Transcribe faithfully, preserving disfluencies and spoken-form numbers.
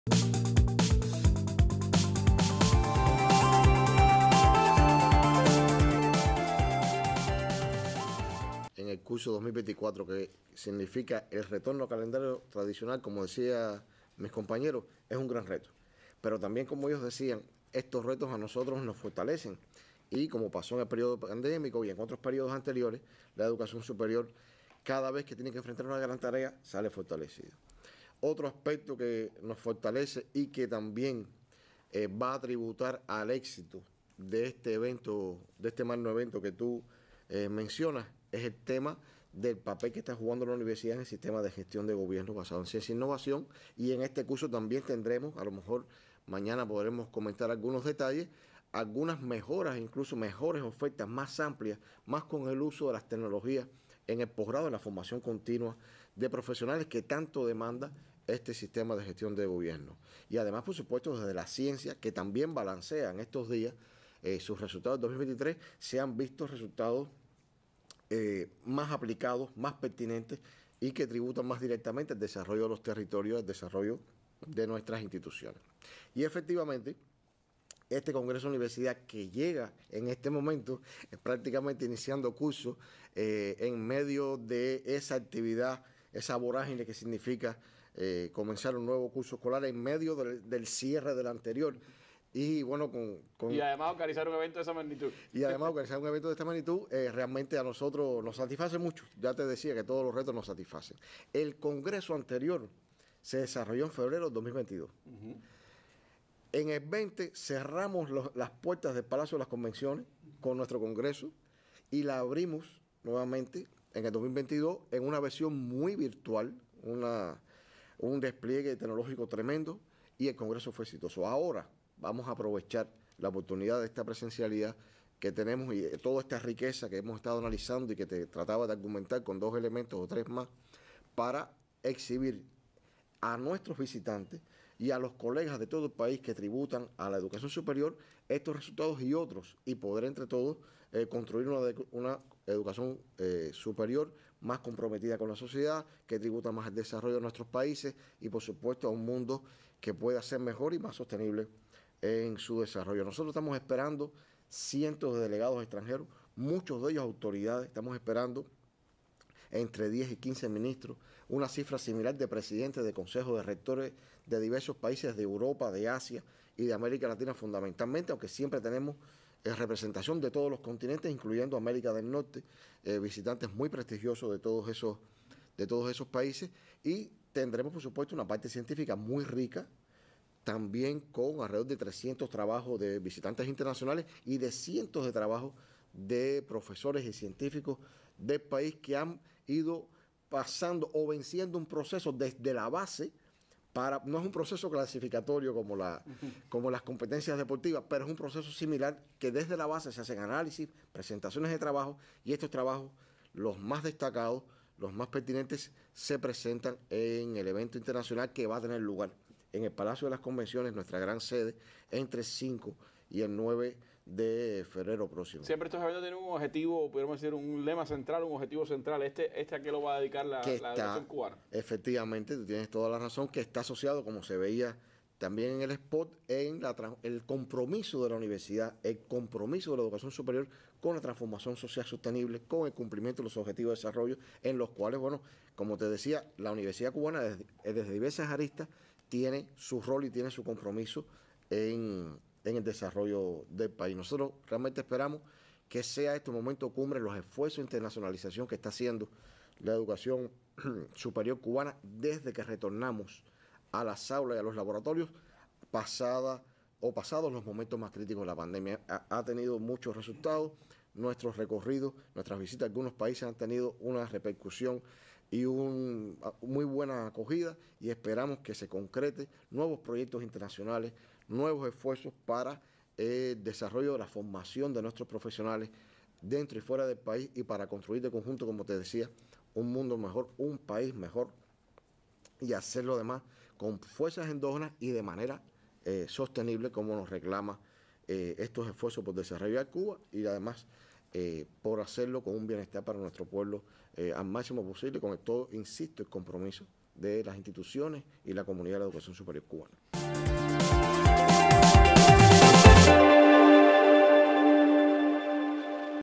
En el curso dos mil veinticuatro, que significa el retorno al calendario tradicional, como decía mis compañeros, es un gran reto. Pero también, como ellos decían, estos retos a nosotros nos fortalecen. Y como pasó en el periodo pandémico y en otros periodos anteriores, la educación superior, cada vez que tiene que enfrentar una gran tarea, sale fortalecida. Otro aspecto que nos fortalece y que también eh, va a tributar al éxito de este evento, de este magno evento que tú eh, mencionas, es el tema del papel que está jugando la universidad en el sistema de gestión de gobierno basado en ciencia e innovación. Y en este curso también tendremos, a lo mejor mañana podremos comentar algunos detalles, algunas mejoras, incluso mejores ofertas más amplias, más con el uso de las tecnologías en el posgrado, en la formación continua de profesionales que tanto demanda este sistema de gestión de gobierno. Y además, por supuesto, desde la ciencia, que también balancea en estos días eh, sus resultados de dos mil veintitrés, se han visto resultados eh, más aplicados, más pertinentes y que tributan más directamente al desarrollo de los territorios, al desarrollo de nuestras instituciones. Y efectivamente, este Congreso de Universidad que llega en este momento, es prácticamente iniciando curso, eh, en medio de esa actividad, esa vorágine que significa eh, comenzar un nuevo curso escolar en medio del, del cierre del anterior. Y bueno, con, con, y además organizar un evento de esa magnitud. Y además organizar un evento de esta magnitud eh, realmente a nosotros nos satisface mucho. Ya te decía que todos los retos nos satisfacen. El Congreso anterior se desarrolló en febrero de dos mil veintidós. Uh-huh. En el veinte cerramos los, las puertas del Palacio de las Convenciones con nuestro Congreso y la abrimos nuevamente en el dos mil veintidós en una versión muy virtual, una, un despliegue tecnológico tremendo, y el Congreso fue exitoso. Ahora vamos a aprovechar la oportunidad de esta presencialidad que tenemos y toda esta riqueza que hemos estado analizando y que te trataba de argumentar con dos elementos o tres más para exhibir a nuestros visitantes y a los colegas de todo el país que tributan a la educación superior estos resultados y otros, y poder entre todos eh, construir una, una educación eh, superior más comprometida con la sociedad, que tributa más al desarrollo de nuestros países y por supuesto a un mundo que pueda ser mejor y más sostenible en su desarrollo. Nosotros estamos esperando cientos de delegados extranjeros, muchos de ellos autoridades, estamos esperando entre diez y quince ministros, una cifra similar de presidentes de consejos de rectores de diversos países de Europa, de Asia y de América Latina fundamentalmente, aunque siempre tenemos eh, representación de todos los continentes, incluyendo América del Norte, eh, visitantes muy prestigiosos de todos esos, de todos esos países, y tendremos por supuesto una parte científica muy rica, también con alrededor de trescientos trabajos de visitantes internacionales y de cientos de trabajos de profesores y científicos del país que han ido pasando o venciendo un proceso desde la base para, no es un proceso clasificatorio como, la, como las competencias deportivas, pero es un proceso similar que desde la base se hacen análisis, presentaciones de trabajo, y estos trabajos, los más destacados, los más pertinentes, se presentan en el evento internacional que va a tener lugar en el Palacio de las Convenciones, nuestra gran sede, entre cinco y el nueve de febrero próximo. Siempre estos eventos tienen un objetivo, podríamos decir, un lema central, un objetivo central. ¿Este, este a qué lo va a dedicar la, que la está, educación cubana? Efectivamente, tú tienes toda la razón, que está asociado, como se veía también en el spot, en la, el compromiso de la universidad, el compromiso de la educación superior con la transformación social sostenible, con el cumplimiento de los objetivos de desarrollo, en los cuales, bueno, como te decía, la Universidad Cubana, desde, desde diversas aristas, tiene su rol y tiene su compromiso en, en el desarrollo del país. Nosotros realmente esperamos que sea este momento cumbre los esfuerzos de internacionalización que está haciendo la educación superior cubana desde que retornamos a las aulas y a los laboratorios pasada o pasados los momentos más críticos de la pandemia. Ha, ha tenido muchos resultados, nuestros recorridos, nuestras visitas a algunos países han tenido una repercusión y una muy buena acogida, y esperamos que se concrete nuevos proyectos internacionales, nuevos esfuerzos para el desarrollo de la formación de nuestros profesionales dentro y fuera del país, y para construir de conjunto, como te decía, un mundo mejor, un país mejor, y hacer lo demás con fuerzas endógenas y de manera eh, sostenible, como nos reclama eh, estos esfuerzos por desarrollar Cuba, y además eh, por hacerlo con un bienestar para nuestro pueblo eh, al máximo posible, con el todo, insisto, el compromiso de las instituciones y la comunidad de la educación superior cubana.